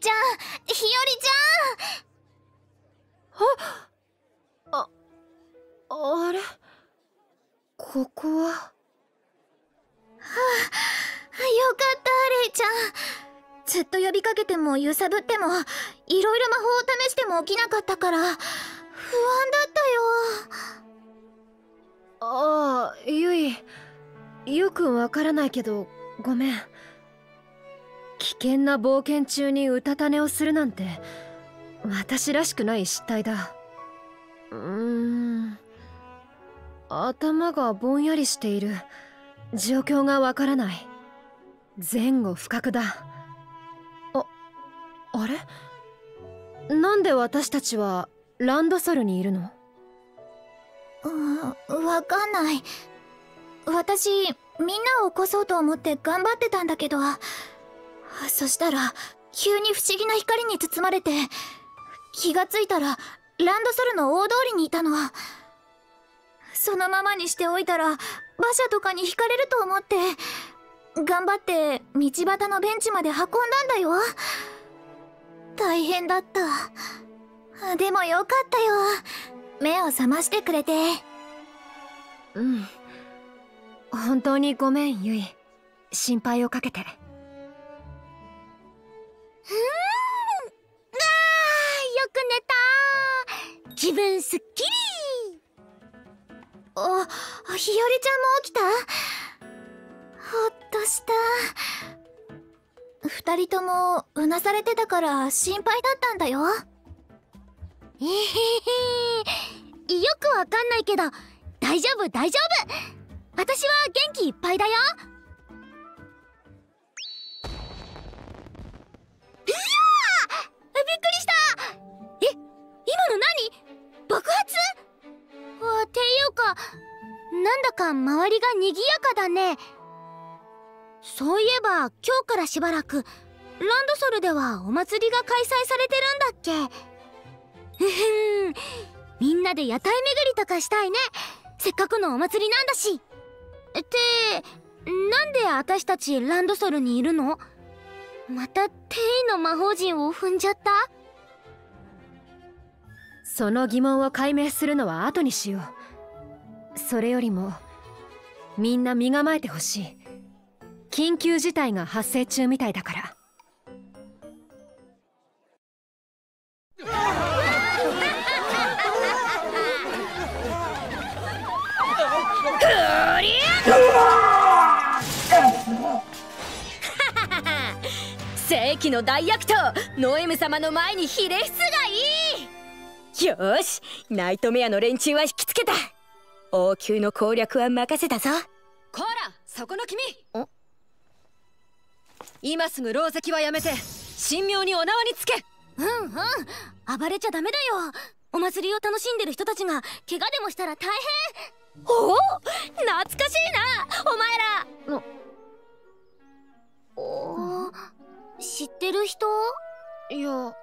ちゃん、日和ちゃん。あれ、ここは。 よかったレイちゃん。ずっと呼びかけても揺さぶってもいろいろ魔法を試しても起きなかったから不安だったよ。 ああ、ゆい、よくわからないけどごめん。危険な冒険中にうたた寝をするなんて私らしくない失態だ。頭がぼんやりしている。状況がわからない。前後不覚だ。あれ？なんで私たちはランドソルにいるの？ わかんない。私みんなを起こそうと思って頑張ってたんだけど、そしたら急に不思議な光に包まれて、気がついたらランドソルの大通りにいたの。そのままにしておいたら馬車とかにひかれると思って頑張って道端のベンチまで運んだんだよ。大変だった。でもよかったよ、目を覚ましてくれて。 本当にごめんユイ、心配をかけて。よく寝た。気分すっきり。日和ちゃんも起きた？ほっとした。二人ともうなされてたから心配だったんだよ。よくわかんないけど大丈夫大丈夫。私は元気いっぱいだよ。びっくりした。今の何？爆発？っていうかなんだか周りが賑やかだね。そういえば今日からしばらくランドソルではお祭りが開催されてるんだっけ。みんなで屋台巡りとかしたいね。せっかくのお祭りなんだし。ってなんで私たちランドソルにいるの？また店員の魔法陣を踏んじゃった？ その疑問を解明するのは後にしよう。それよりもみんな身構えてほしい。緊急事態が発生中みたいだから。 世紀の大悪党ノエム様の前にひれ伏すがいい。よーし、ナイトメアの連中は引きつけた。王宮の攻略は任せたぞ。 こら、そこの君。今すぐ牢石はやめて神妙にお縄につけ。 暴れちゃダメだよ。お祭りを楽しんでる人たちが怪我でもしたら大変。 おお、懐かしいなお前ら。 知ってる人？ いや。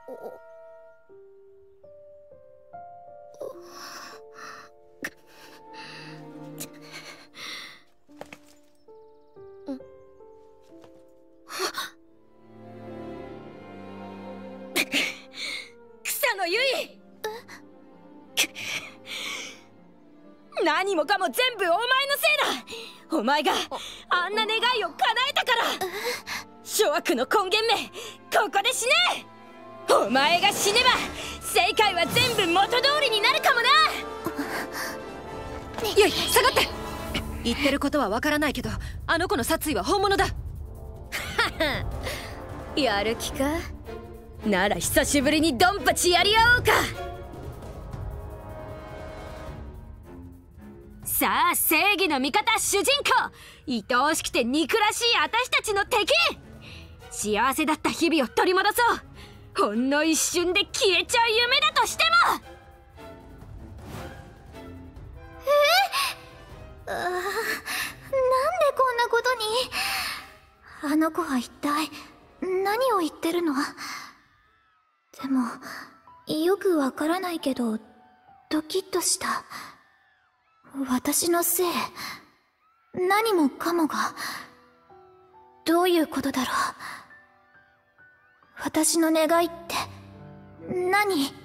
草野ゆい。何もかも全部お前のせいだ。お前があんな願いを叶えたから。諸悪の根源め、ここで死ね。お前が死ねば世界は全部元通りになるかもな。 ゆい、下がって。言ってることはわからないけどあの子の殺意は本物だ。 やる気か？なら久しぶりにドンパチやり合おうか。さあ、正義の味方主人公、愛おしくて憎らしい私たちの敵。幸せだった日々を取り戻そう。ほんの一瞬で消えちゃう夢だとしても。 なんでこんなことに。あの子は一体何を言ってるの？でもよくわからないけどドキッとした。私のせい？何もかもが。どういうことだろう。 私の願いって何？